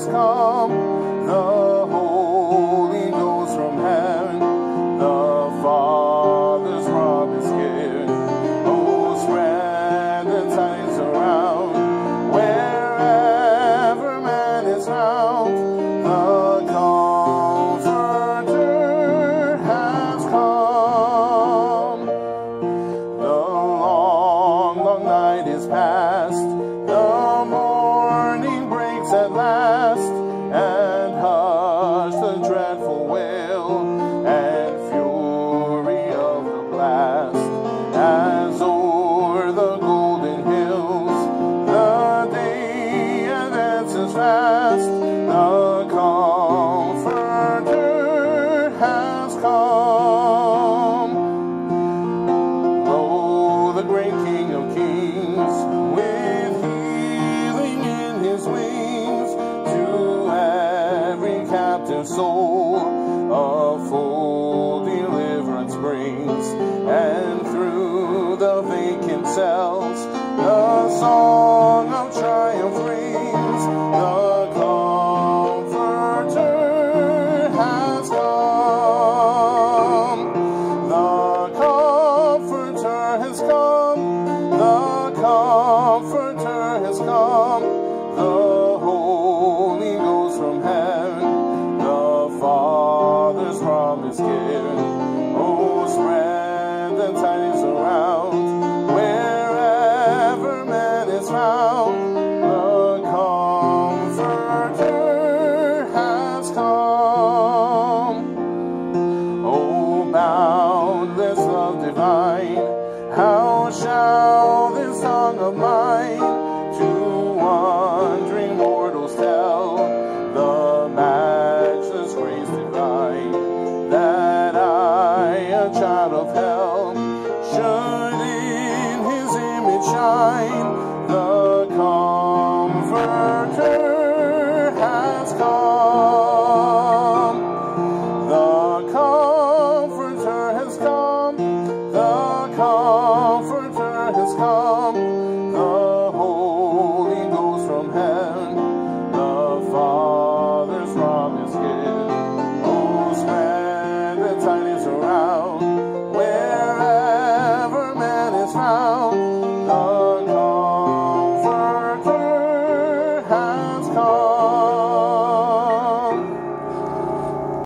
come. The Holy Ghost from heaven, the Father's robe is given. Oh, spread the tidings around, wherever man is found. The Comforter has come. The long, long night is past. The morning breaks at last, and hush the dreadful wail and fury of the blast. As o'er the golden hills the day advances fast, the Comforter has come. Lo, the great King of Kings, with healing in his wings, to every captive soul a full deliverance brings, and through the vacant cells the song